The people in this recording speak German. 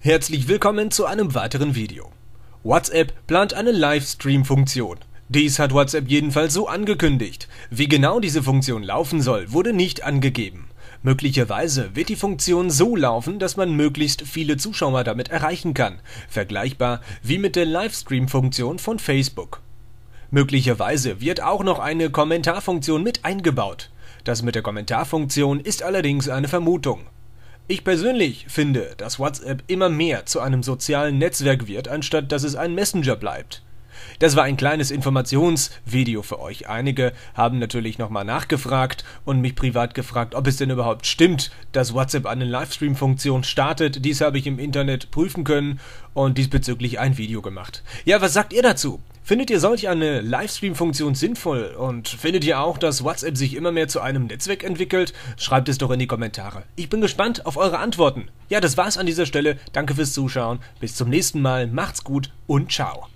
Herzlich willkommen zu einem weiteren Video. WhatsApp plant eine Livestream-Funktion. Dies hat WhatsApp jedenfalls so angekündigt. Wie genau diese Funktion laufen soll, wurde nicht angegeben. Möglicherweise wird die Funktion so laufen, dass man möglichst viele Zuschauer damit erreichen kann, vergleichbar wie mit der Livestream-Funktion von Facebook. Möglicherweise wird auch noch eine Kommentarfunktion mit eingebaut. Das mit der Kommentarfunktion ist allerdings eine Vermutung. Ich persönlich finde, dass WhatsApp immer mehr zu einem sozialen Netzwerk wird, anstatt dass es ein Messenger bleibt. Das war ein kleines Informationsvideo für euch. Einige haben natürlich nochmal nachgefragt und mich privat gefragt, ob es denn überhaupt stimmt, dass WhatsApp eine Livestream-Funktion startet. Dies habe ich im Internet prüfen können und diesbezüglich ein Video gemacht. Ja, was sagt ihr dazu? Findet ihr solch eine Livestream-Funktion sinnvoll und findet ihr auch, dass WhatsApp sich immer mehr zu einem Netzwerk entwickelt? Schreibt es doch in die Kommentare. Ich bin gespannt auf eure Antworten. Ja, das war's an dieser Stelle. Danke fürs Zuschauen. Bis zum nächsten Mal. Macht's gut und ciao.